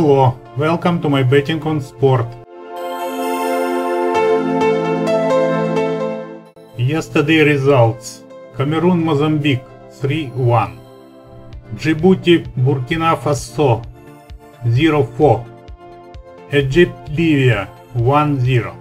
Hello, welcome to my betting on sport. Yesterday results: Cameroon Mozambique 3-1, Djibouti Burkina Faso 0-4, Egypt Libya 1-0,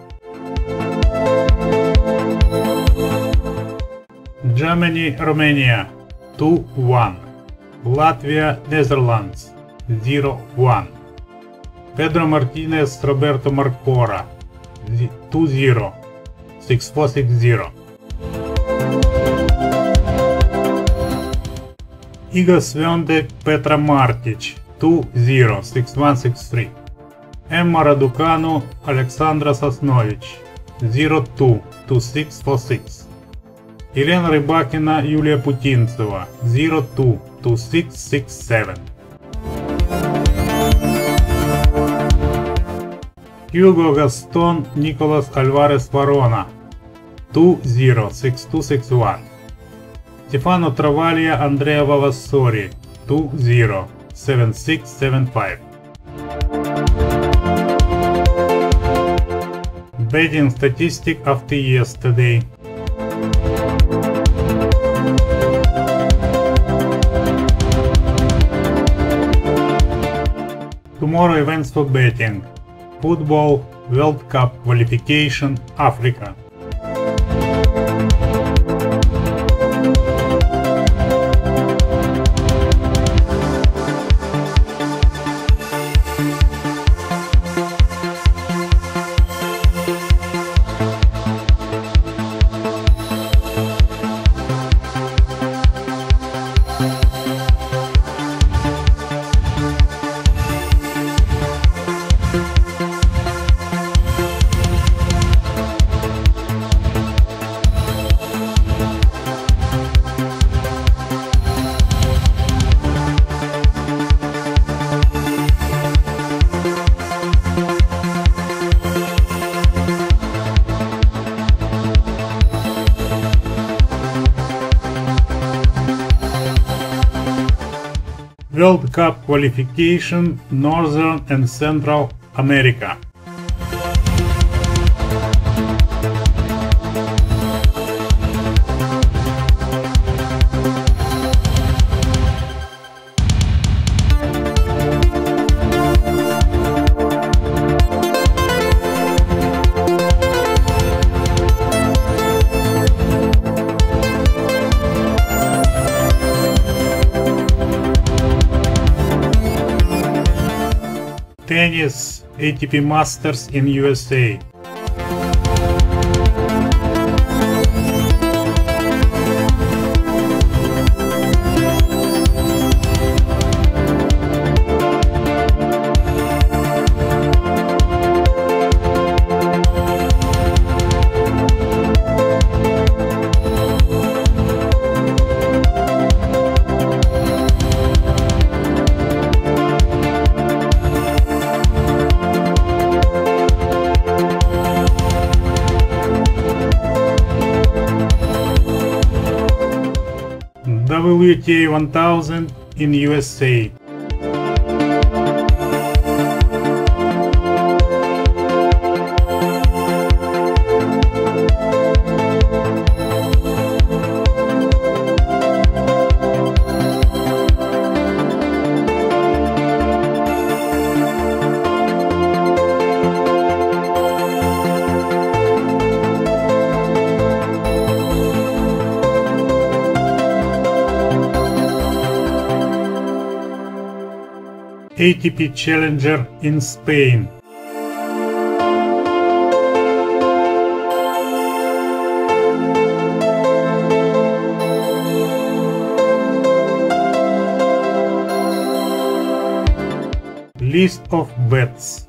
Germany Romania 2-1, Latvia Netherlands 0-1, Pedro Martinez Roberto Marcora 2-0, 6-4-6-0, Iga Swiatek Petra Martic 2-0, 6-1-6-3, Emma Raducanu Alexandra Sosnovic 0-2, 2-6-4-6, Елена Рыбакина Юлия Путинцева 0-2, 2-6-6-7, Hugo Gaston Nicolas Alvarez Varona 2-0, 6-2-6-1, Stefano Travaglia Andrea Vavassori 2-0, 7-6-7-5. Betting statistic after yesterday. Tomorrow events for betting: Football, World Cup qualification, Africa. World Cup qualification, Northern and Central America. Tennis, ATP Masters in USA. WTA 1000 in USA. ATP Challenger in Spain. List of bets.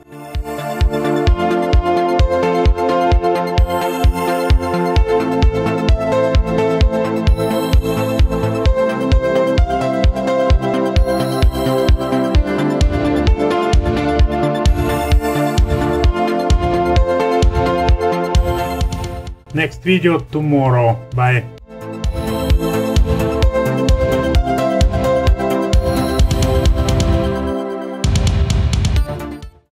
Next video tomorrow. Bye.